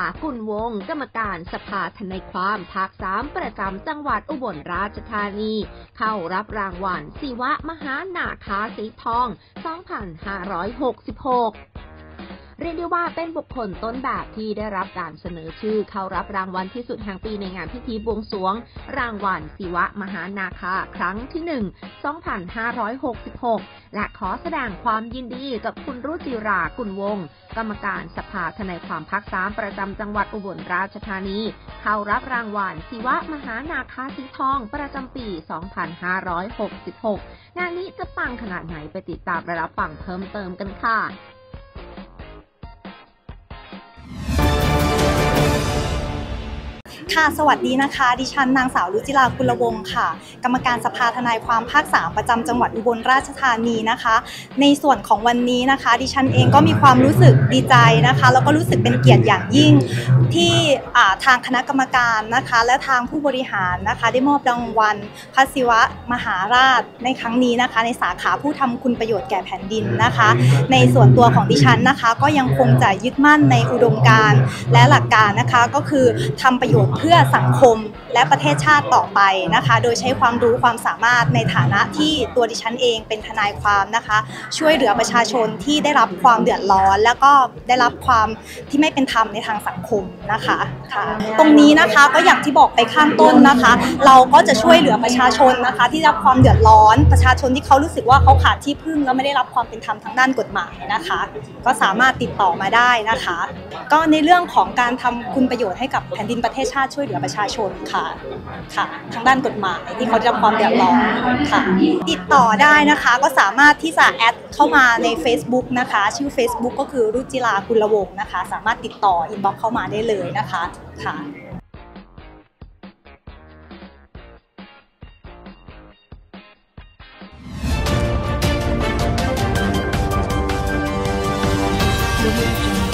กุลวงศ์กรรมการสภาทนายความภาค 3ประจำจังหวัดอุบลราชธานีเข้ารับรางวัลศิวะมหานาคาสีทอง 2566เรียกได้ว่าเป็นบุคคลต้นแบบที่ได้รับการเสนอชื่อเข้ารับรางวัลที่สุดแห่งปีในงานพิธีบวงสรวงรางวัลศิวะมหานาคาครั้งที่ 1 2566 และขอแสดงความยินดีกับคุณรุจิรากุลวงศ์กรรมการสภาทนายความภาค 3ประจำจังหวัดอุบลราชธานีเข้ารับรางวัลศิวะมหานาคาสีทองประจำปี 2566 งานนี้จะปังขนาดไหนไปติดตามและรับฟังเพิ่มเติมกันค่ะค่ะสวัสดีนะคะดิฉันนางสาวรุจิรากุลวงศ์ค่ะกรรมการสภาทนายความภาค 3ประจำจังหวัดอุบลราชธานีนะคะในส่วนของวันนี้นะคะดิฉันเองก็มีความรู้สึกดีใจนะคะแล้วก็รู้สึกเป็นเกียรติอย่างยิ่งที่ทางคณะกรรมการนะคะและทางผู้บริหารนะคะได้มอบรางวัลพระศิวะมหาราชในครั้งนี้นะคะในสาขาผู้ทำคุณประโยชน์แก่แผ่นดินนะคะในส่วนตัวของดิฉันนะคะก็ยังคงจะยึดมั่นในอุดมการณ์และหลักการนะคะก็คือทำประโยชน์เพื่อสังคมและประเทศชาติต่อไปนะคะโดยใช้ความรู้ความสามารถในฐานะที่ตัวดิฉันเองเป็นทนายความนะคะช่วยเหลือประชาชนที่ได้รับความเดือดร้อนแล้วก็ได้รับความที่ไม่เป็นธรรมในทางสังคมนะคะค่ะตรงนี้นะคะก็อย่างที่บอกไปข้างต้นนะคะเราก็จะช่วยเหลือประชาชนนะคะที่รับความเดือดร้อนประชาชนที่เขารู้สึกว่าเขาขาดที่พึ่งแล้วไม่ได้รับความเป็นธรรมทางด้านกฎหมายนะคะก็สามารถติดต่อมาได้นะคะก็ในเรื่องของการทำคุณประโยชน์ให้กับแผ่นดินประเทศชาติช่วยเหลือประชาชนค่ะทางด้านกฎหมายที่เขาได้รับความเดือดร้อนค่ะติดต่อได้นะคะก็สามารถที่จะแอดเข้ามาใน Facebook นะคะชื่อ Facebook ก็คือรุจิรากุลวงศ์นะคะสามารถติดต่ออินบ็อกซ์เข้ามาได้เลยนะคะค่ะ Audio Jungle